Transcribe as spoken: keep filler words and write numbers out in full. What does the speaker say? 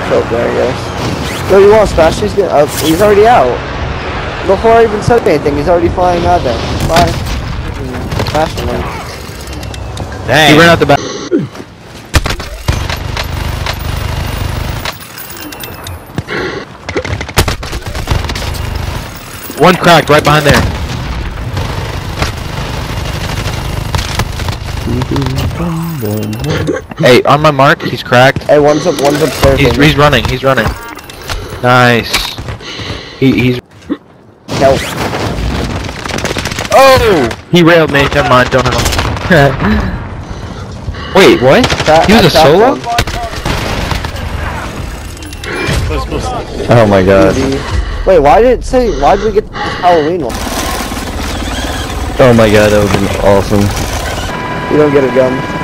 So there he goes. Yo, you want to smash? He's getting up. He's already out. Before I even said anything, he's already flying out there. Bye. Smash him. Dang. He ran out the back. One cracked right behind there. Hey, on my mark, he's cracked. Hey, one's up, one's upstairs. He's, he's running, he's running. Nice. He, he's... Help. Oh! He railed me, never mind, don't hit him. Wait, what? He was a solo? Oh my god. Wait, why did it say, why did we get this Halloween one? Oh my god, that would have been awesome. You don't get a gun.